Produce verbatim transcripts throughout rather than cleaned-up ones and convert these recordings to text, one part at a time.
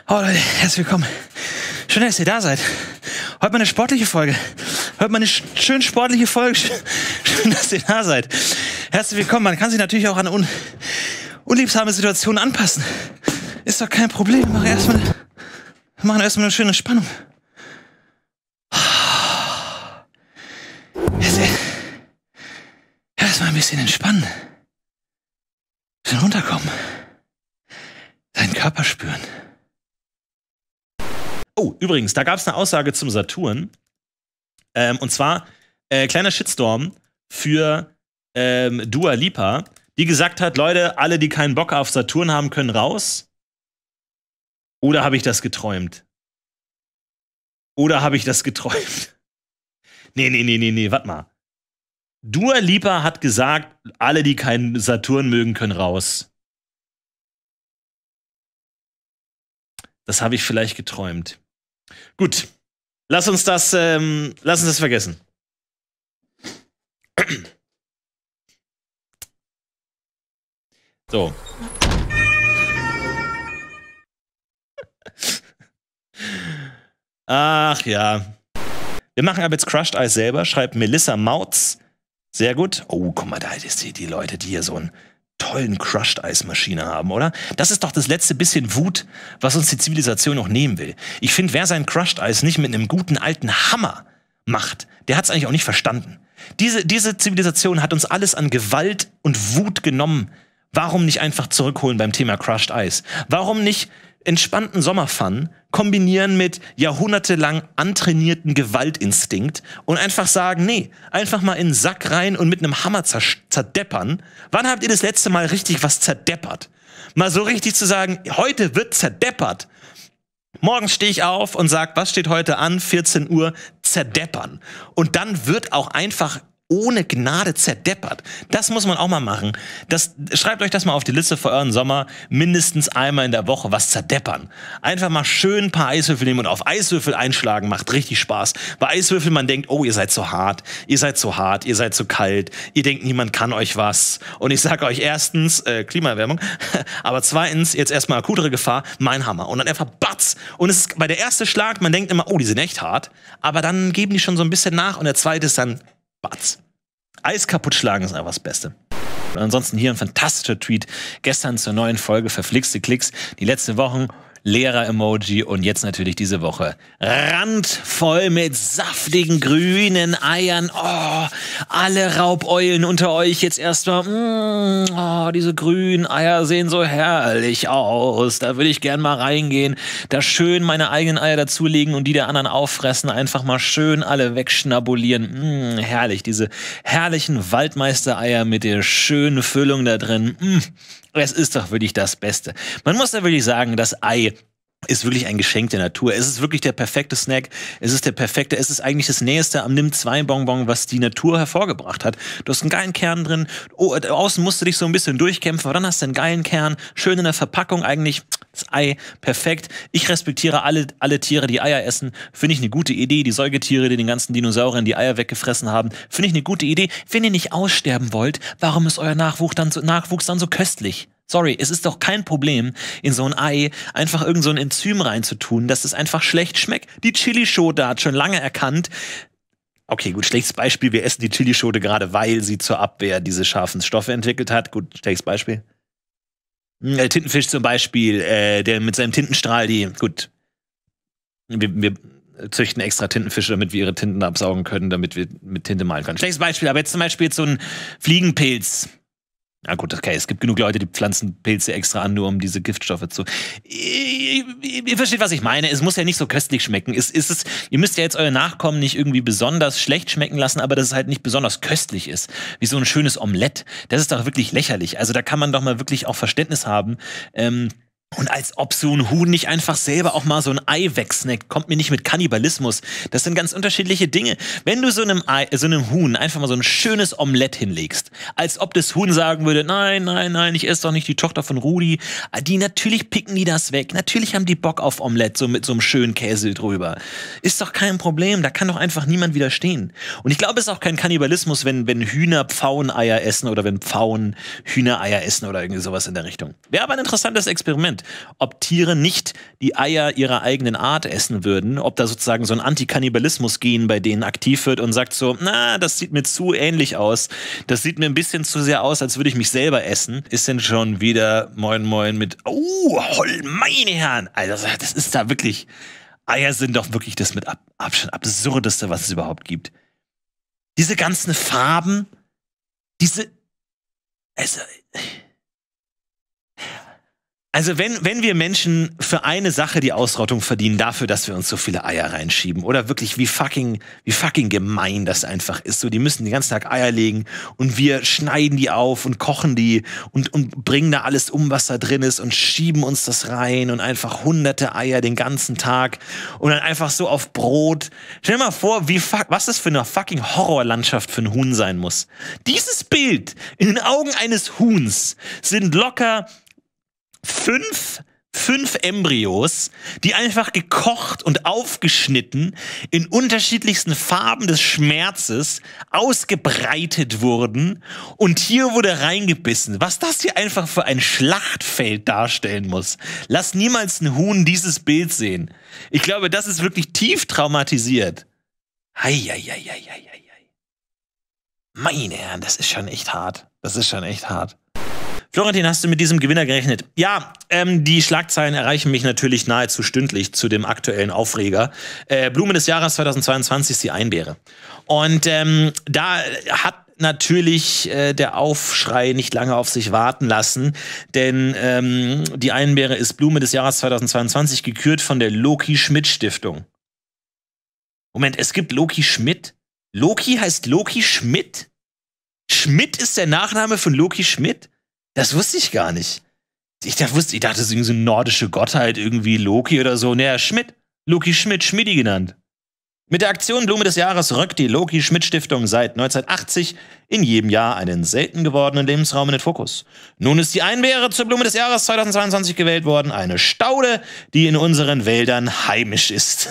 Oh Leute, herzlich willkommen. Schön, dass ihr da seid. Heute mal eine sportliche Folge. Heute mal eine sch schön sportliche Folge. Schön, dass ihr da seid. Herzlich willkommen. Man kann sich natürlich auch an un unliebsame Situationen anpassen. Ist doch kein Problem. Wir machen erstmal wir machen erstmal eine schöne Spannung. Jetzt erstmal ein bisschen entspannen. Ein bisschen runterkommen. Seinen Körper spüren. Oh, übrigens, da gab es eine Aussage zum Saturn. Ähm, und zwar, äh, kleiner Shitstorm für ähm, Dua Lipa, die gesagt hat, Leute, alle, die keinen Bock auf Saturn haben, können raus. Oder habe ich das geträumt? Oder habe ich das geträumt? Nee, nee, nee, nee, nee, warte mal. Dua Lipa hat gesagt, alle, die keinen Saturn mögen, können raus. Das habe ich vielleicht geträumt. Gut, lass uns das, ähm, lass uns das vergessen. So. Ach ja. Wir machen aber jetzt Crushed Ice selber, schreibt Melissa Mautz. Sehr gut. Oh, guck mal, da ist die, die Leute, die hier so einen tollen Crushed-Eis-Maschine haben, oder? Das ist doch das letzte bisschen Wut, was uns die Zivilisation noch nehmen will. Ich finde, wer sein Crushed-Eis nicht mit einem guten alten Hammer macht, der hat es eigentlich auch nicht verstanden. Diese, diese Zivilisation hat uns alles an Gewalt und Wut genommen. Warum nicht einfach zurückholen beim Thema Crushed Ice? Warum nicht entspannten Sommerfun kombinieren mit jahrhundertelang antrainierten Gewaltinstinkt und einfach sagen, nee, einfach mal in den Sack rein und mit einem Hammer zerdeppern. Wann habt ihr das letzte Mal richtig was zerdeppert? Mal so richtig zu sagen, heute wird zerdeppert. Morgens stehe ich auf und sage, was steht heute an? vierzehn Uhr, zerdeppern. Und dann wird auch einfach ohne Gnade zerdeppert. Das muss man auch mal machen. Das, schreibt euch das mal auf die Liste für euren Sommer. Mindestens einmal in der Woche was zerdeppern. Einfach mal schön ein paar Eiswürfel nehmen und auf Eiswürfel einschlagen. Macht richtig Spaß. Bei Eiswürfeln, man denkt, oh, ihr seid so hart. Ihr seid so hart. Ihr seid so kalt. Ihr denkt, niemand kann euch was. Und ich sage euch erstens, äh, Klimaerwärmung. Aber zweitens, jetzt erstmal akutere Gefahr, mein Hammer. Und dann einfach batz. Und es ist bei der erste Schlag, man denkt immer, oh, die sind echt hart. Aber dann geben die schon so ein bisschen nach. Und der zweite ist dann Batz. Eis kaputt schlagen ist einfach das Beste. Und ansonsten hier ein fantastischer Tweet. Gestern zur neuen Folge Verflixte Klicks. Die letzten Wochen Lehrer-Emoji und jetzt natürlich diese Woche randvoll mit saftigen grünen Eiern. Oh, alle Raubeulen unter euch jetzt erstmal. Mm, oh, diese grünen Eier sehen so herrlich aus. Da würde ich gern mal reingehen, da schön meine eigenen Eier dazulegen und die der anderen auffressen. Einfach mal schön alle wegschnabulieren. Mm, herrlich, diese herrlichen Waldmeister-Eier mit der schönen Füllung da drin. Mm. Es ist doch wirklich das Beste. Man muss da wirklich sagen, das Ei ist wirklich ein Geschenk der Natur. Es ist wirklich der perfekte Snack. Es ist der perfekte, es ist eigentlich das Nächste am Nimm zwei Bonbon, was die Natur hervorgebracht hat. Du hast einen geilen Kern drin. Oh, außen musst du dich so ein bisschen durchkämpfen, aber dann hast du einen geilen Kern. Schön in der Verpackung eigentlich. Das Ei, perfekt. Ich respektiere alle, alle Tiere, die Eier essen. Finde ich eine gute Idee. Die Säugetiere, die den ganzen Dinosauriern die Eier weggefressen haben. Finde ich eine gute Idee. Wenn ihr nicht aussterben wollt, warum ist euer Nachwuchs dann so, Nachwuchs dann so köstlich? Sorry, es ist doch kein Problem, in so ein Ei einfach irgend so ein Enzym reinzutun, dass es einfach schlecht schmeckt. Die Chilischote hat schon lange erkannt. Okay, gut, schlechtes Beispiel. Wir essen die Chilischote gerade, weil sie zur Abwehr diese scharfen Stoffe entwickelt hat. Gut, schlechtes Beispiel. Der Tintenfisch zum Beispiel, äh, der mit seinem Tintenstrahl, die, gut, wir, wir züchten extra Tintenfische, damit wir ihre Tinten absaugen können, damit wir mit Tinte malen können. Schlechtes Beispiel, aber jetzt zum Beispiel jetzt so ein Fliegenpilz. Na gut, okay, es gibt genug Leute, die pflanzen Pilze extra an, nur um diese Giftstoffe zu... Ihr, ihr, ihr versteht, was ich meine. Es muss ja nicht so köstlich schmecken. Es, es ist, ihr müsst ja jetzt euer Nachkommen nicht irgendwie besonders schlecht schmecken lassen, aber dass es halt nicht besonders köstlich ist. Wie so ein schönes Omelett. Das ist doch wirklich lächerlich. Also da kann man doch mal wirklich auch Verständnis haben. Ähm... Und als ob so ein Huhn nicht einfach selber auch mal so ein Ei wegsnackt, kommt mir nicht mit Kannibalismus. Das sind ganz unterschiedliche Dinge. Wenn du so einem Ei, so einem Huhn einfach mal so ein schönes Omelett hinlegst, als ob das Huhn sagen würde, nein, nein, nein, ich esse doch nicht die Tochter von Rudi. Die, natürlich picken die das weg. Natürlich haben die Bock auf Omelett, so mit so einem schönen Käse drüber. Ist doch kein Problem. Da kann doch einfach niemand widerstehen. Und ich glaube, es ist auch kein Kannibalismus, wenn, wenn Hühner Pfaueneier essen oder wenn Pfauen Hühnereier essen oder irgendwie sowas in der Richtung. Wäre aber ein interessantes Experiment. spannend, ob Tiere nicht die Eier ihrer eigenen Art essen würden, ob da sozusagen so ein Antikannibalismus-Gen bei denen aktiv wird und sagt so, na, das sieht mir zu ähnlich aus, das sieht mir ein bisschen zu sehr aus, als würde ich mich selber essen. Ist denn schon wieder Moin Moin mit, oh, hol, meine Herren, also das ist da wirklich, Eier sind doch wirklich das mit Ab Abstand absurdeste, was es überhaupt gibt. Diese ganzen Farben, diese, also, also wenn, wenn wir Menschen für eine Sache die Ausrottung verdienen, dafür, dass wir uns so viele Eier reinschieben, oder wirklich wie fucking, wie fucking gemein das einfach ist, so, die müssen den ganzen Tag Eier legen und wir schneiden die auf und kochen die und, und bringen da alles um, was da drin ist und schieben uns das rein und einfach hunderte Eier den ganzen Tag und dann einfach so auf Brot. Stell dir mal vor, wie fuck, was das für eine fucking Horrorlandschaft für ein Huhn sein muss. Dieses Bild in den Augen eines Huhns sind locker Fünf, fünf Embryos, die einfach gekocht und aufgeschnitten in unterschiedlichsten Farben des Schmerzes ausgebreitet wurden und hier wurde reingebissen. Was das hier einfach für ein Schlachtfeld darstellen muss. Lass niemals ein Huhn dieses Bild sehen. Ich glaube, das ist wirklich tief traumatisiert. Heieieiei. Meine Herren, das ist schon echt hart. Das ist schon echt hart. Florentin, hast du mit diesem Gewinner gerechnet? Ja, ähm, die Schlagzeilen erreichen mich natürlich nahezu stündlich zu dem aktuellen Aufreger. Äh, Blume des Jahres zweitausendzweiundzwanzig ist die Einbeere. Und ähm, da hat natürlich äh, der Aufschrei nicht lange auf sich warten lassen, denn ähm, die Einbeere ist Blume des Jahres zweitausendzweiundzwanzig gekürt von der Loki-Schmidt-Stiftung. Moment, es gibt Loki Schmidt? Loki heißt Loki Schmidt? Schmidt ist der Nachname von Loki Schmidt? Das wusste ich gar nicht. Ich dachte, ich dachte, es ist so eine nordische Gottheit, irgendwie Loki oder so. Naja, Schmidt. Loki Schmidt, Schmidti genannt. Mit der Aktion Blume des Jahres rückt die Loki-Schmidt-Stiftung seit neunzehnhundertachtzig in jedem Jahr einen selten gewordenen Lebensraum in den Fokus. Nun ist die Einbeere zur Blume des Jahres zweitausendzweiundzwanzig gewählt worden. Eine Staude, die in unseren Wäldern heimisch ist.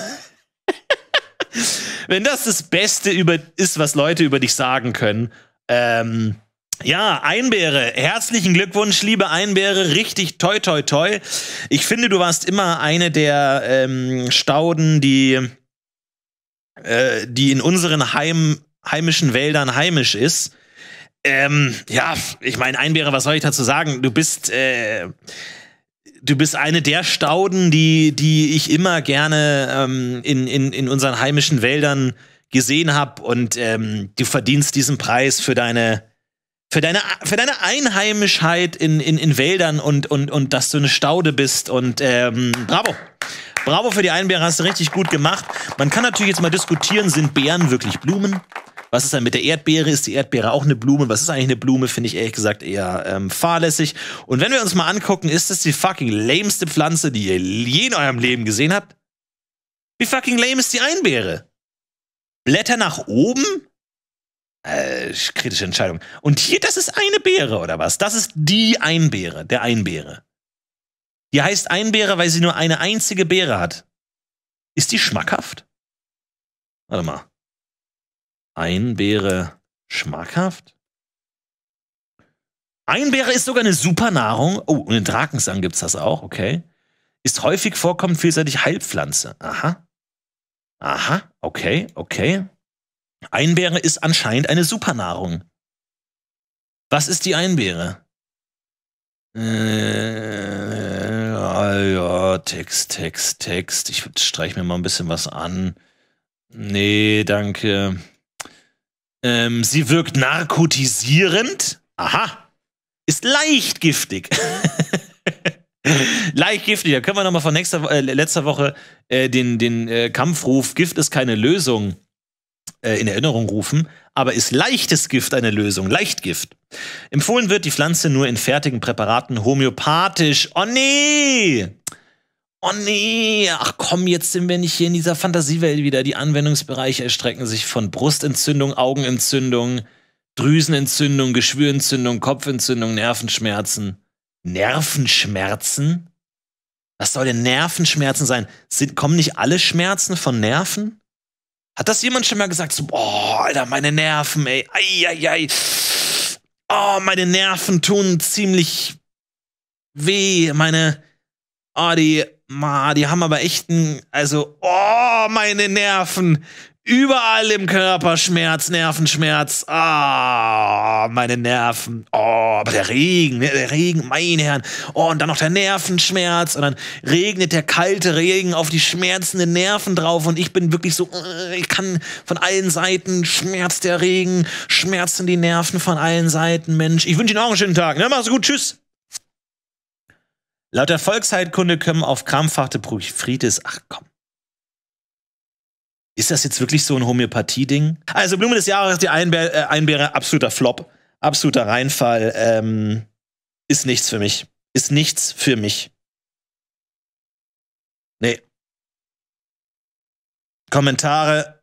Wenn das das Beste über ist, was Leute über dich sagen können, ähm... ja, Einbeere, herzlichen Glückwunsch, liebe Einbeere, richtig toi toi toi. Ich finde, du warst immer eine der ähm, Stauden, die, äh, die in unseren Heim, heimischen Wäldern heimisch ist. Ähm, ja, ich meine, Einbeere, was soll ich dazu sagen? Du bist, äh, du bist eine der Stauden, die, die ich immer gerne ähm, in, in, in unseren heimischen Wäldern gesehen habe. Und ähm, du verdienst diesen Preis für deine Für deine, für deine Einheimischheit in, in, in Wäldern und, und, und dass du eine Staude bist. Und ähm, bravo. Bravo für die Einbeere, hast du richtig gut gemacht. Man kann natürlich jetzt mal diskutieren, sind Beeren wirklich Blumen? Was ist dann mit der Erdbeere? Ist die Erdbeere auch eine Blume? Was ist eigentlich eine Blume? Finde ich ehrlich gesagt eher ähm, fahrlässig. Und wenn wir uns mal angucken, ist das die fucking lameste Pflanze, die ihr je in eurem Leben gesehen habt? Wie fucking lame ist die Einbeere? Blätter nach oben? Äh, kritische Entscheidung. Und hier, das ist eine Beere, oder was? Das ist die Einbeere, der Einbeere. Die heißt Einbeere, weil sie nur eine einzige Beere hat. Ist die schmackhaft? Warte mal. Einbeere schmackhaft? Einbeere ist sogar eine Supernahrung. Oh, und in Drakensang gibt's das auch, okay. Ist häufig vorkommend vielseitig Heilpflanze. Aha. Aha, okay, okay. Einbeere ist anscheinend eine Supernahrung. Was ist die Einbeere? Äh, ja, ja, Text, Text, Text. Ich streich mir mal ein bisschen was an. Nee, danke. Ähm, sie wirkt narkotisierend. Aha. Ist leicht giftig. Leicht giftig. Da können wir nochmal von nächster, äh, letzter Woche äh, den, den äh, Kampfruf Gift ist keine Lösung in Erinnerung rufen, aber ist leichtes Gift eine Lösung? Leichtgift. Empfohlen wird die Pflanze nur in fertigen Präparaten homöopathisch. Oh nee! Oh nee! Ach komm, jetzt sind wir nicht hier in dieser Fantasiewelt wieder. Die Anwendungsbereiche erstrecken sich von Brustentzündung, Augenentzündung, Drüsenentzündung, Geschwürentzündung, Kopfentzündung, Nervenschmerzen. Nervenschmerzen? Was soll denn Nervenschmerzen sein? Sind, kommen nicht alle Schmerzen von Nerven? Hat das jemand schon mal gesagt? So, boah, Alter, meine Nerven, ey. Eieiei. Oh, meine Nerven tun ziemlich weh. Meine, Oh, die, ma, die haben aber echt ein, also, oh, meine Nerven. Überall im Körper Schmerz, Nervenschmerz. Ah, meine Nerven. Oh, aber der Regen, der Regen, meine Herren. Oh, und dann noch der Nervenschmerz. Und dann regnet der kalte Regen auf die schmerzenden Nerven drauf. Und ich bin wirklich so, ich kann von allen Seiten, schmerzt der Regen, schmerzen die Nerven von allen Seiten. Mensch, ich wünsche Ihnen auch einen schönen Tag. Ne? Mach's gut, tschüss. Laut der Volksheilkunde können auf krampfhafte Bronchitis, ach komm. Ist das jetzt wirklich so ein Homöopathie-Ding? Also Blume des Jahres, die Einbeere, äh, Einbeere, absoluter Flop, absoluter Reinfall. Ähm, ist nichts für mich. Ist nichts für mich. Nee. Kommentare.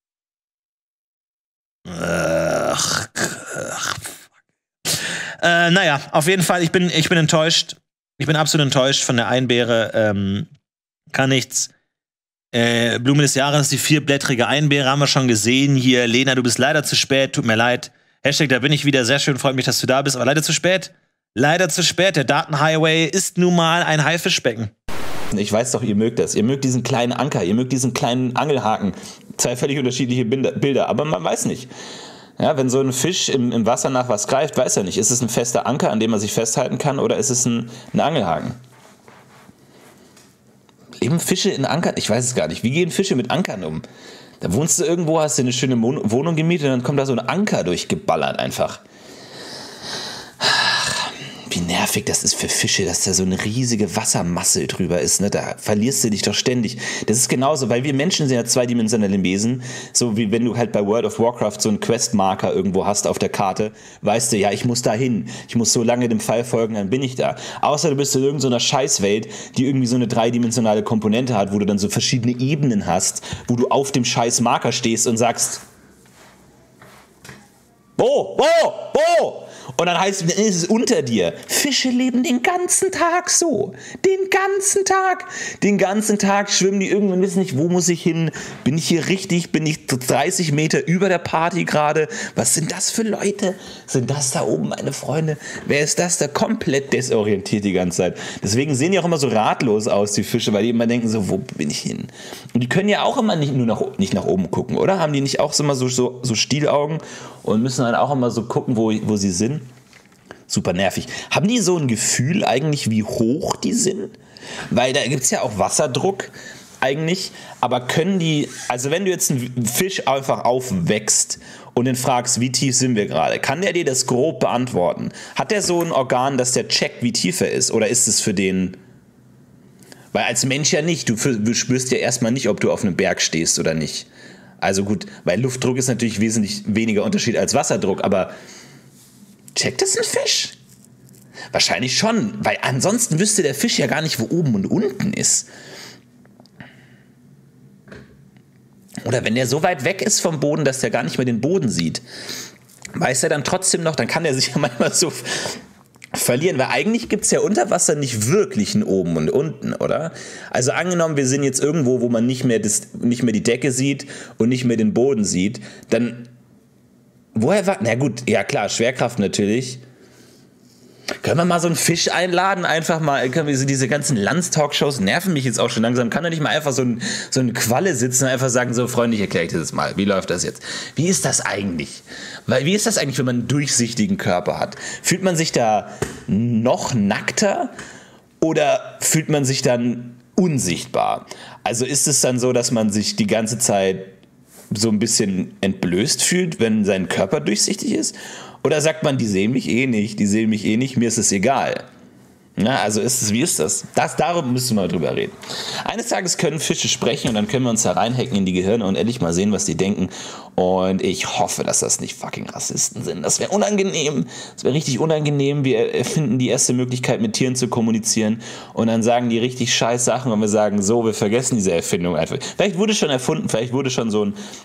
Ach, ach, äh, naja, auf jeden Fall, ich bin, ich bin enttäuscht. Ich bin absolut enttäuscht von der Einbeere. Ähm, kann nichts. Äh, Blume des Jahres, die vierblättrige Einbeere, haben wir schon gesehen. Hier, Lena, du bist leider zu spät, tut mir leid. Hashtag, da bin ich wieder, sehr schön, freut mich, dass du da bist, aber leider zu spät. Leider zu spät, der Datenhighway ist nun mal ein Haifischbecken. Ich weiß doch, ihr mögt das. Ihr mögt diesen kleinen Anker, ihr mögt diesen kleinen Angelhaken. Zwei völlig unterschiedliche Bilder, aber man weiß nicht. Ja, wenn so ein Fisch im, im Wasser nach was greift, weiß er nicht. Ist es ein fester Anker, an dem er sich festhalten kann, oder ist es ein, ein Angelhaken? Leben Fische in Ankern? Ich weiß es gar nicht. Wie gehen Fische mit Ankern um? Da wohnst du irgendwo, hast du eine schöne Wohnung gemietet und dann kommt da so ein Anker durchgeballert einfach. Wie nervig das ist für Fische, dass da so eine riesige Wassermasse drüber ist. Ne? Da verlierst du dich doch ständig. Das ist genauso, weil wir Menschen sind ja zweidimensionale Wesen. So wie wenn du halt bei World of Warcraft so einen Questmarker irgendwo hast auf der Karte, weißt du, ja, ich muss da hin. Ich muss so lange dem Pfeil folgen, dann bin ich da. Außer du bist in irgendeiner Scheißwelt, die irgendwie so eine dreidimensionale Komponente hat, wo du dann so verschiedene Ebenen hast, wo du auf dem Scheißmarker stehst und sagst, wo, wo, wo? Und dann heißt es, ist es unter dir. Fische leben den ganzen Tag so. Den ganzen Tag. Den ganzen Tag schwimmen die irgendwann, wissen nicht, wo muss ich hin? Bin ich hier richtig? Bin ich dreißig Meter über der Party gerade? Was sind das für Leute? Sind das da oben meine Freunde? Wer ist das da? Komplett desorientiert die ganze Zeit. Deswegen sehen die auch immer so ratlos aus, die Fische, weil die immer denken so, wo bin ich hin? Und die können ja auch immer nicht nur nach, nicht nach oben gucken, oder? Haben die nicht auch immer so, so, so Stielaugen und müssen dann auch immer so gucken, wo, wo sie sind? Super nervig. Haben die so ein Gefühl eigentlich, wie hoch die sind? Weil da gibt es ja auch Wasserdruck eigentlich, aber können die, also wenn du jetzt einen Fisch einfach aufwächst und den fragst, wie tief sind wir gerade, kann der dir das grob beantworten? Hat der so ein Organ, dass der checkt, wie tief er ist? Oder ist es für den... Weil als Mensch ja nicht, du, du spürst ja erstmal nicht, ob du auf einem Berg stehst oder nicht. Also gut, weil Luftdruck ist natürlich wesentlich weniger Unterschied als Wasserdruck, aber checkt das ein Fisch? Wahrscheinlich schon, weil ansonsten wüsste der Fisch ja gar nicht, wo oben und unten ist. Oder wenn der so weit weg ist vom Boden, dass der gar nicht mehr den Boden sieht, weiß er dann trotzdem noch, dann kann er sich ja manchmal so verlieren, weil eigentlich gibt es ja unter Wasser nicht wirklich ein Oben und Unten, oder? Also angenommen, wir sind jetzt irgendwo, wo man nicht mehr, das, nicht mehr die Decke sieht und nicht mehr den Boden sieht, dann woher war, na gut, ja klar, Schwerkraft natürlich. Können wir mal so einen Fisch einladen? Einfach mal, können wir so diese ganzen Landstalkshows nerven mich jetzt auch schon langsam. Kann da nicht mal einfach so ein, so ein Qualle sitzen und einfach sagen, so freundlich, erkläre ich dir das mal. Wie läuft das jetzt? Wie ist das eigentlich? Weil, wie ist das eigentlich, wenn man einen durchsichtigen Körper hat? Fühlt man sich da noch nackter oder fühlt man sich dann unsichtbar? Also ist es dann so, dass man sich die ganze Zeit so ein bisschen entblößt fühlt, wenn sein Körper durchsichtig ist? Oder sagt man, die sehen mich eh nicht, die sehen mich eh nicht, mir ist es egal? Ja, also ist es, wie ist das? das? Darüber müssen wir mal drüber reden. Eines Tages können Fische sprechen und dann können wir uns da reinhacken in die Gehirne und endlich mal sehen, was die denken. Und ich hoffe, dass das nicht fucking Rassisten sind. Das wäre unangenehm. Das wäre richtig unangenehm. Wir erfinden die erste Möglichkeit, mit Tieren zu kommunizieren und dann sagen die richtig scheiß Sachen und wir sagen, so, wir vergessen diese Erfindung einfach. Vielleicht wurde schon erfunden, vielleicht wurde schon so ein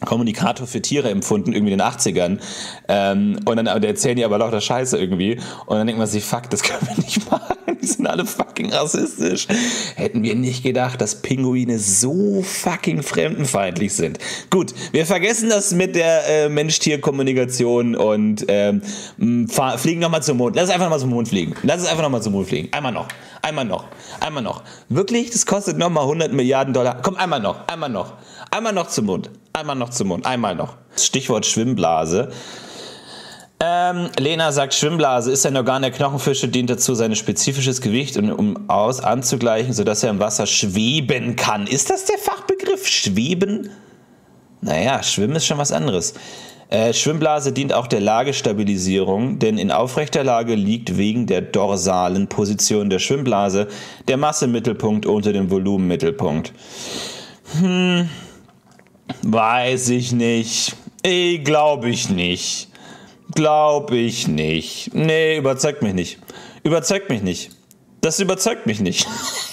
Kommunikator für Tiere empfunden, irgendwie in den achtzigern. Ähm, und dann aber erzählen die aber lauter Scheiße irgendwie. Und dann denkt man sich, fuck, das können wir nicht machen. Die sind alle fucking rassistisch. Hätten wir nicht gedacht, dass Pinguine so fucking fremdenfeindlich sind. Gut, wir vergessen das mit der äh, Mensch-Tier-Kommunikation und ähm, fahr, fliegen nochmal zum Mond. Lass es einfach nochmal zum Mond fliegen. Lass es einfach nochmal zum Mond fliegen. Einmal noch. Einmal noch. Einmal noch. Wirklich, das kostet nochmal hundert Milliarden Dollar. Komm, einmal noch. Einmal noch. Einmal noch zum Mond. Einmal noch zum Mond. Einmal noch. Stichwort Schwimmblase. Ähm, Lena sagt, Schwimmblase ist ein Organ der Knochenfische, dient dazu, sein spezifisches Gewicht um, um aus anzugleichen, sodass er im Wasser schweben kann. Ist das der Fachbegriff? Schweben? Naja, Schwimmen ist schon was anderes. Äh, Schwimmblase dient auch der Lagestabilisierung, denn in aufrechter Lage liegt wegen der dorsalen Position der Schwimmblase der Massemittelpunkt unter dem Volumenmittelpunkt. Hm, weiß ich nicht. Ey, glaube ich nicht. Glaube ich nicht. Nee, überzeugt mich nicht. Überzeugt mich nicht. Das überzeugt mich nicht.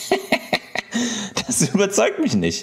Das überzeugt mich nicht.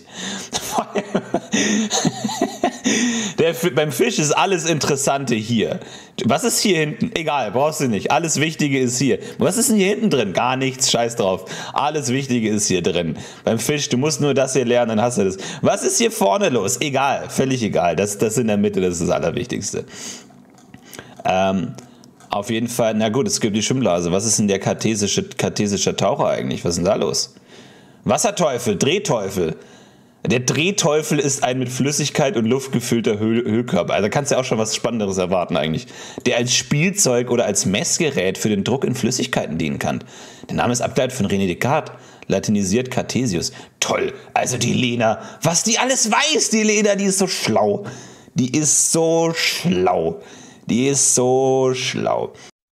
Der, beim Fisch ist alles Interessante hier. Was ist hier hinten? Egal, brauchst du nicht. Alles Wichtige ist hier. Was ist denn hier hinten drin? Gar nichts, scheiß drauf. Alles Wichtige ist hier drin. Beim Fisch, du musst nur das hier lernen, dann hast du das. Was ist hier vorne los? Egal, völlig egal. Das, das in der Mitte, das ist das Allerwichtigste. Ähm, auf jeden Fall, na gut, es gibt die Schwimmblase. Was ist denn der kartesische, kartesische Taucher eigentlich? Was ist denn da los? Wasserteufel, Drehteufel. Der Drehteufel ist ein mit Flüssigkeit und Luft gefüllter Höhl- Höhlkörper. Also kannst du ja auch schon was Spannenderes erwarten eigentlich. Der als Spielzeug oder als Messgerät für den Druck in Flüssigkeiten dienen kann. Der Name ist abgeleitet von René Descartes, latinisiert Cartesius. Toll, also die Lena, was die alles weiß, die Lena, die ist so schlau. Die ist so schlau. Die ist so schlau.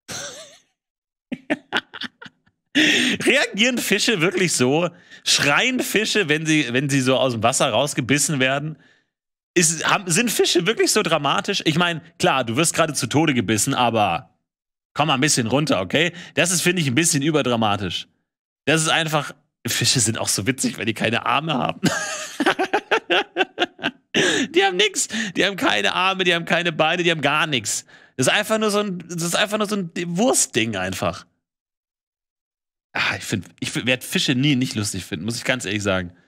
Reagieren Fische wirklich so? Schreien Fische, wenn sie, wenn sie so aus dem Wasser rausgebissen werden? Ist, haben, sind Fische wirklich so dramatisch? Ich meine, klar, du wirst gerade zu Tode gebissen, aber komm mal ein bisschen runter, okay? Das ist, finde ich, ein bisschen überdramatisch. Das ist einfach, Fische sind auch so witzig, weil die keine Arme haben. Die haben nix, die haben keine Arme, die haben keine Beine, die haben gar nichts. Das ist einfach nur so ein, das ist einfach nur so ein Wurstding einfach. Ah, ich finde, ich werde Fische nie nicht lustig finden, muss ich ganz ehrlich sagen.